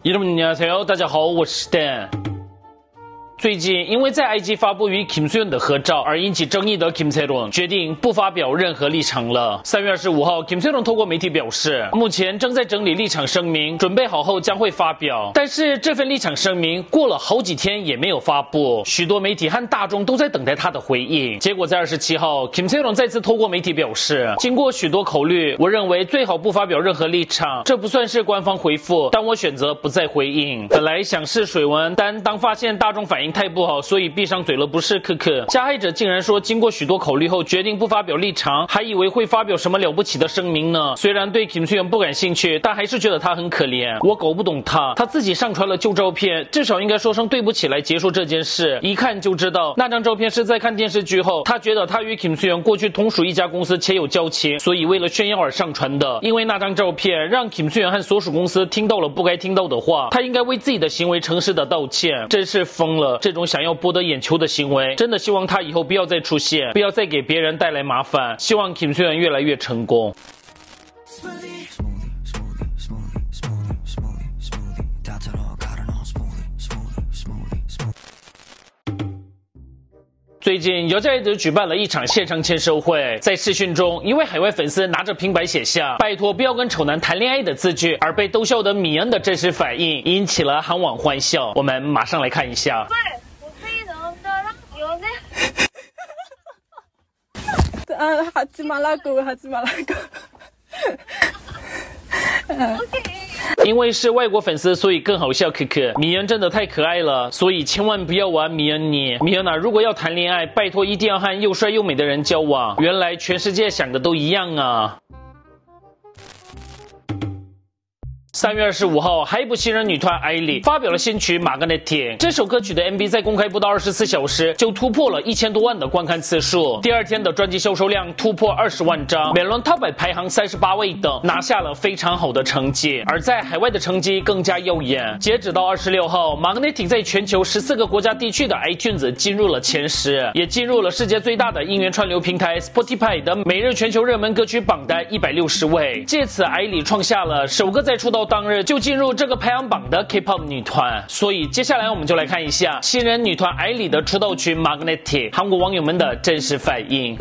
여러분 안녕하세요，大家好，我是 Dan。 最近，因为在 IG 发布与 Kim Soo-hyun 的合照而引起争议的 Kim Tae-ron 决定不发表任何立场了。3月25号 ，Kim Tae-ron 透过媒体表示，目前正在整理立场声明，准备好后将会发表。但是这份立场声明过了好几天也没有发布，许多媒体和大众都在等待他的回应。结果在27号 ，Kim Tae-ron 再次透过媒体表示，经过许多考虑，我认为最好不发表任何立场。这不算是官方回复，但我选择不再回应。本来想试水温，但当发现大众反应太不好，所以闭上嘴了，不是可可。加害者竟然说经过许多考虑后决定不发表立场，还以为会发表什么了不起的声明呢。虽然对 Kim Soo-hyun 不感兴趣，但还是觉得他很可怜。我搞不懂他自己上传了旧照片，至少应该说声对不起来结束这件事。一看就知道那张照片是在看电视剧后，他觉得他与 Kim Soo-hyun 过去同属一家公司且有交情，所以为了炫耀而上传的。因为那张照片让 Kim Soo-hyun 和所属公司听到了不该听到的话，他应该为自己的行为诚实的道歉。真是疯了，这种想要博得眼球的行为，真的希望他以后不要再出现，不要再给别人带来麻烦。希望 Kim Soo-hyun 越来越成功。最近，姚家一直举办了一场线上签售会，在视讯中，一位海外粉丝拿着平板写下“拜托不要跟丑男谈恋爱”的字句，而被逗笑的米恩的真实反应引起了韩网欢笑。我们马上来看一下。 하지 말라고. 因为是外国粉丝，所以更好笑。可可，米恩真的太可爱了，所以千万不要玩米恩你。米恩啊，如果要谈恋爱，拜托一定要和又帅又美的人交往。原来全世界想的都一样啊。3月25号，还一部新人女团 ILY 发表了新曲《Magnetic》。这首歌曲的 MV 在公开不到24小时就突破了1000多万的观看次数，第二天的专辑销售量突破20万张，美伦 Top 100排行38位等，拿下了非常好的成绩。而在海外的成绩更加耀眼。截止到26号，《Magnetic》在全球14个国家地区的 iTunes 进入了前10，也进入了世界最大的音源串流平台 Spotify 的每日全球热门歌曲榜单160位。借此， ILY 创下了首个在出道当日就进入这个排行榜的 K-pop 女团。所以接下来我们就来看一下新人女团 ILY 的出道曲 Magnetic 韩国网友们的真实反应。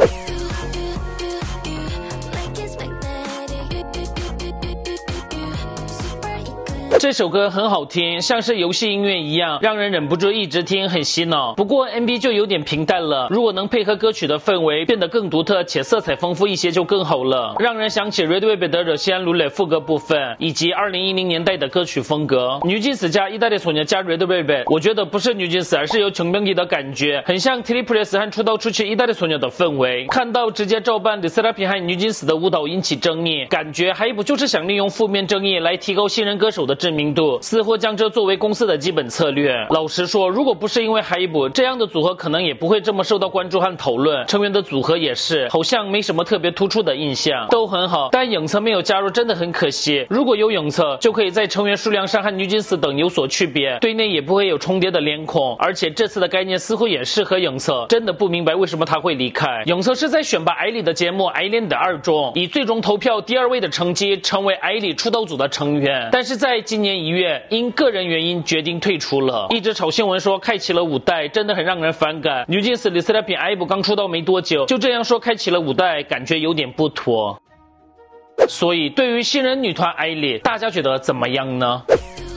这首歌很好听，像是游戏音乐一样，让人忍不住一直听，很洗脑。不过 MV 就有点平淡了，如果能配合歌曲的氛围变得更独特且色彩丰富一些就更好了，让人想起 Red Velvet 的热西安鲁蕾副歌部分，以及2010年代的歌曲风格。뉴진스加意大利소녀加 Red Velvet， 我觉得不是뉴진스，而是有정명기的感觉，很像 Triplets 和出道初期意大利소녀的氛围。看到直接照搬 LE SSERAFIM和뉴진스的舞蹈引起争议，感觉还不就是想利用负面争议来提高新人歌手的知名度，似乎将这作为公司的基本策略。老实说，如果不是因为HYBE这样的组合，可能也不会这么受到关注和讨论。成员的组合也是，好像没什么特别突出的印象，都很好，但影策没有加入真的很可惜。如果有影策，就可以在成员数量上和뉴진스等有所区别，对内也不会有重叠的脸孔。而且这次的概念似乎也适合影策，真的不明白为什么他会离开。影策是在选拔 ILY 的节目 ILY 的2中，以最终投票第2位的成绩成为 ILY 出道组的成员，但是在今年1月因个人原因决定退出了。一直炒新闻说开启了5代，真的很让人反感。뉴진스 LE SSERAFIM IVE刚出道没多久，就这样说开启了5代，感觉有点不妥。所以对于新人女团 ILY，大家觉得怎么样呢？